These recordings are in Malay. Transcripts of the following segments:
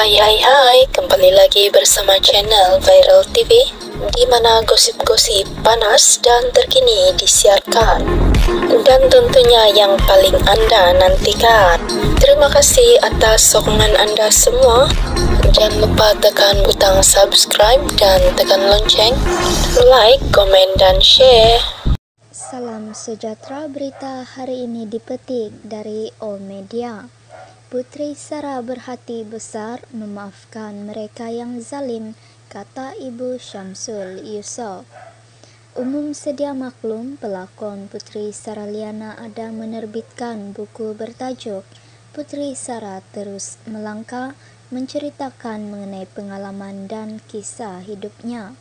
Hai, kembali lagi bersama channel Viral TV, di mana gosip-gosip panas dan terkini disiarkan, dan tentunya yang paling Anda nantikan. Terima kasih atas sokongan Anda semua. Jangan lupa tekan butang subscribe dan tekan lonceng, like, komen, dan share. Salam sejahtera, berita hari ini dipetik dari All Media. Putri Sarah berhati besar memaafkan mereka yang zalim, kata Ibu Syamsul Yusuf. Umum sedia maklum, pelakon Putri Sarah Liana ada menerbitkan buku bertajuk Putri Sarah Terus Melangkah, menceritakan mengenai pengalaman dan kisah hidupnya.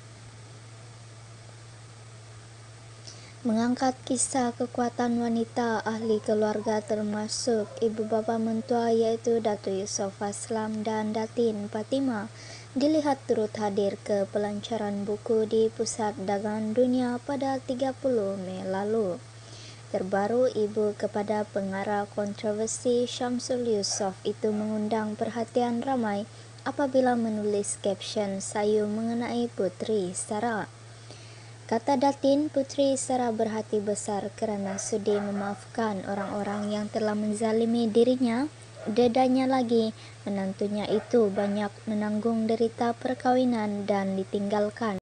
Mengangkat kisah kekuatan wanita ahli keluarga termasuk ibu bapa mentua yaitu Datu Yusuf Aslam dan Datin Fatimah dilihat turut hadir ke pelancaran buku di Pusat Dagangan Dunia pada 30 Mei lalu. Terbaru, ibu kepada pengarah kontroversi Syamsul Yusuf itu mengundang perhatian ramai apabila menulis caption sayu mengenai Putri Sarah. Kata Datin, Putri Sarah berhati besar kerana sudi memaafkan orang-orang yang telah menzalimi dirinya. Dedanya lagi, menantunya itu banyak menanggung derita perkawinan dan ditinggalkan.